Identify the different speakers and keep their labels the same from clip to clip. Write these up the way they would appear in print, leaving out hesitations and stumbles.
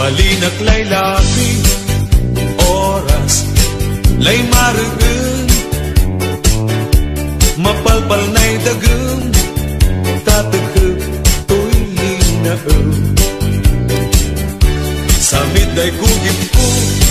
Speaker 1: Balinak lay lapi, oras lay marugun, mapalpal na'y dagum, tatakip to'y linaum. Samit ay kugip ko,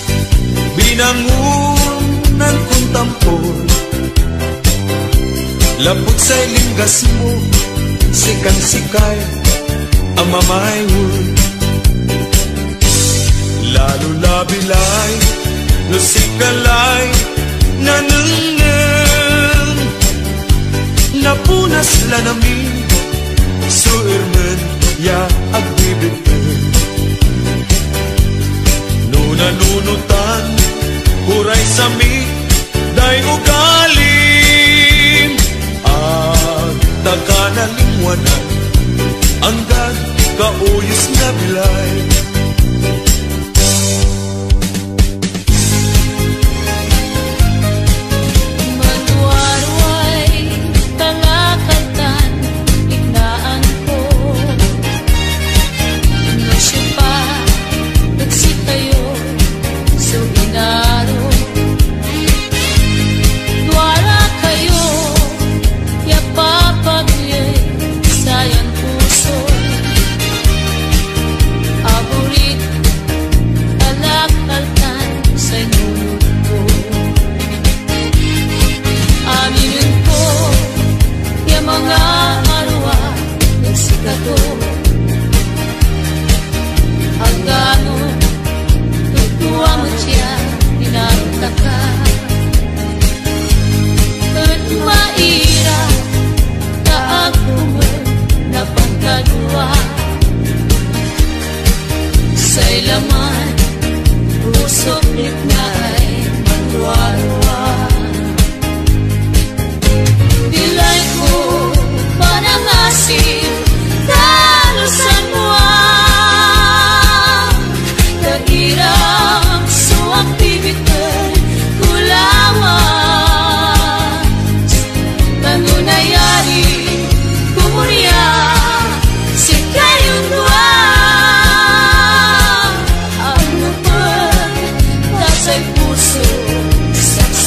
Speaker 1: binangunan kong tampon, lapot sa'y linggas mo, sikan-sikay ang mamaywon. Lalo labilay, lusikalay, nanungan, napunas lanamin, suirmen ya agbibigin. Nunanunutan, huray sami, day ugalim, at takanalingwanan, anggan kauyos na bilay.
Speaker 2: Puso,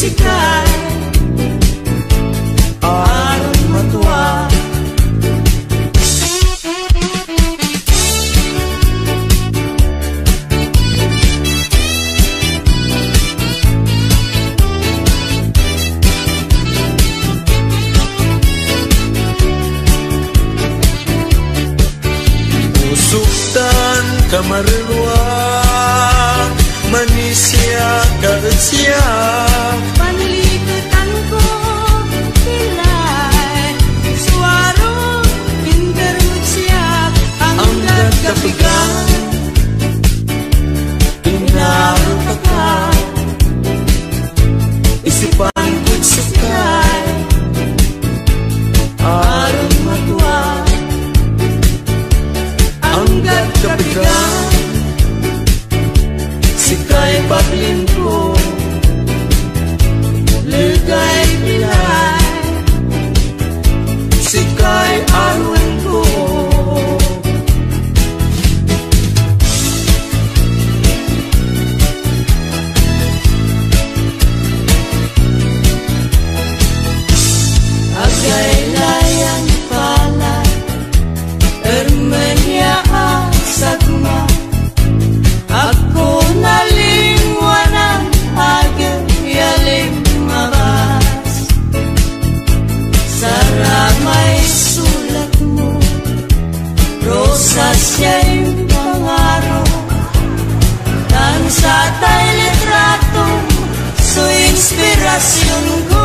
Speaker 2: sikay aron matwa.
Speaker 1: Usuktan kamarwa manisya karsya
Speaker 2: Panlikutan ko kilay suaro pindermutsyak ang gagapigan inarupakan isipan ko'y sikay aron matwa ang gagapigan sikay paglin ko legay bilay sikay aron ko agay layang pala ermenya asagma ako nalingwanan agad yaling mabas saramay sulat mo rosas siya'y pangaro tan sa tay litrato so inspirasyon ko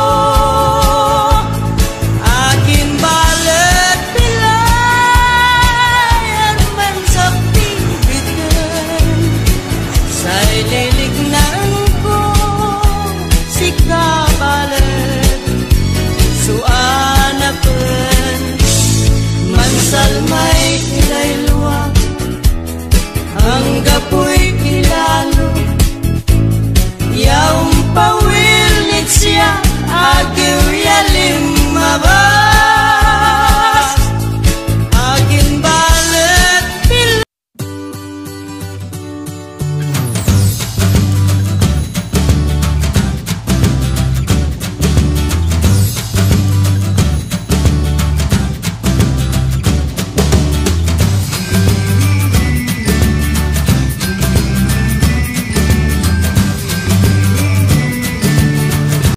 Speaker 2: aking balet pilay arman sa pibitin sa'y lilignan ko si kabalet suanapen mansal may ilayluwa ang gapoy ilalo yaong pawil siya